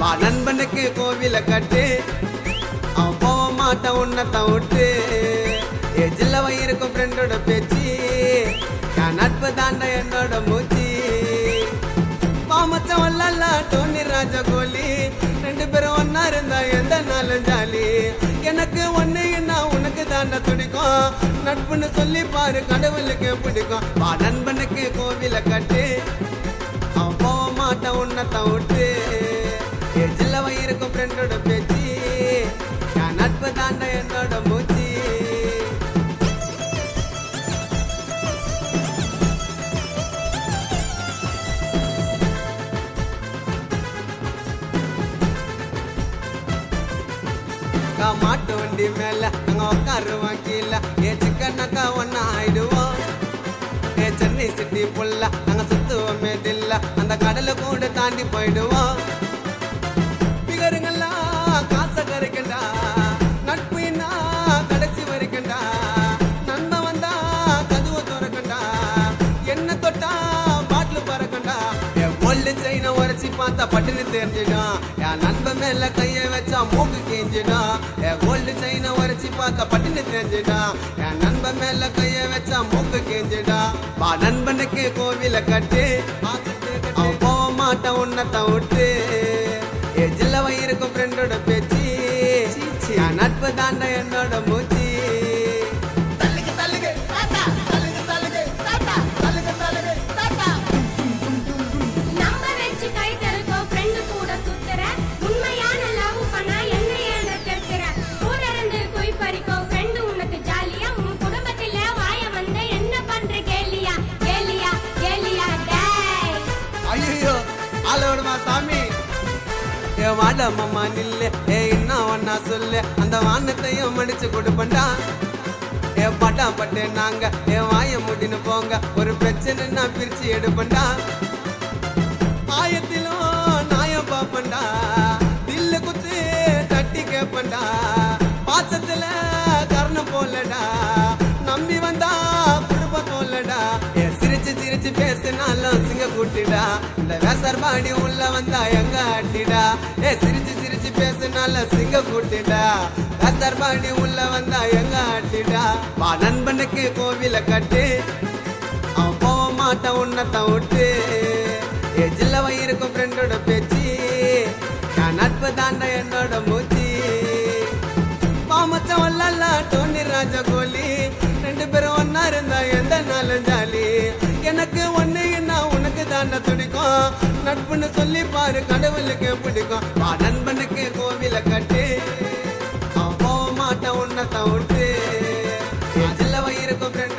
வா நண்பனுக்கு கோவில கட்டு அவன் போக மாட்டான் உன்னத்தை விட்டு எஜில்லவ இருக்கும் ஃப்ரெண்டோட பேச்சு என் நட்பு தாண்ட என்னோட மூச்சு பாமச்சம் வல்லல்ல டோனி ராஜா கோலி ரெண்டு பேரும் ஒன்னா இருந்தா எந்த நாளும் ஜாலி எனக்கு ஒன்னுன்னா உனக்கு தாண்ட துடிக்கும் நட்புன்னு சொல்லி பாரு கடவுளுக்கு பிடிக்கும் வா நண்பனுக்கு கோவில கட்டு அவன் போக மாட்டான் உன்னத்தை விட்டு எஜில்லவ இருக்கும் ஃப்ரெண்டோட பேச்சு என் நட்பு தாண்ட என்னோட மூச்சு மாட்டு வண்டி மேல நாங்க உட்காருவோம் கீழே சிக்கனக்கா ஒன்னா ஆயிடுவோம் சென்னை சிட்டி புல்ல நாங்க சுத்துவோமே தில்ல அந்த கடலை கூட தாண்டி போயிடுவோம் பிகருங்கெல்லாம் காசை கரைக்கண்டா நட்புனா கடைசி வரைக்கண்டா நண்பன் வந்தா கதுவை துறக்கண்டா என்ன தொட்டா பாட்டில் பறக்கண்டா என் ஒல்லு செயினை உரைச்சி பார்த்தா பட்டுன்னு தெரிஞ்சிடும் என் நண்பன் மேல கைய வச்சா மூக்கு கிஞ்சிடும் என் கோல்டு செயினை உரைச்சி பார்த்தா பட்டுன்னு தெரிஞ்சிடும் என் நண்பன் மேல கைய வச்சா மூக்கு கிஞ்சிடும் வா நண்பனுக்கு கோவில கட்டு அவன் போக மாட்டான் உன்னத்தை விட்டு எஜில்லவ இருக்கும் ஃப்ரெண்டோட பேச்சு என் நட்பு தாண்ட என்னோட மூச்சு சாமி ஏ வாடம்மா நில்லு ஏ என்ன ஒன்னா சொல்லு அந்த வானத்தையும் மடிச்சு கொடுப்பண்டா ஏ பட்டா பட்டே நாங்க ஏ வாய முடின்னு போங்க ஒரு பிரச்சனைன்னா பிரிச்சு எடுப்பண்டா ஆயத்திலும் நாயம் பாப்பண்டா தில்லு குத்து தட்டி கேப்பண்டா பாசத்துல கர்ணம் போலடா நம்பி வந்தா குடும்ப தோலடா ஏ சிரிச்சு சிரிச்சு பேசினாலும் சிங்க கூட்டிடா இந்த வேசர்பாடி உள்ள வந்தா எங்க ஆட்டிடா ஏ சிரிச்சு சிரிச்சு பேசினால சிங்க கூட்டிடா வேசர்பாடி உள்ள வந்தா எங்க ஆட்டிடா வா நண்பனுக்கு கோவில கட்டு அவன் போக மாட்டான் உன்னத்தை விட்டு எஜில்லவ இருக்கும் ஃப்ரெண்டோட பேச்சு என் நட்பு தாண்ட என்னோட மூச்சு பாமச்சம் வல்லல்ல டோனி ராஜா கோலி ரெண்டு பேரும் ஒன்னா இருந்தா எந்த நாளும் ஜாலி எனக்கு ஒன்னுன்னா உனக்கு தாண்ட துடிக்கும் நட்புன்னு சொல்லி பாரு கடவுளுக்கு பிடிக்கும் வா நண்பனுக்கு கோவில கட்டு அவன் போக மாட்டான் உன்னத்தை விட்டு எஜில்லவ இருக்கும்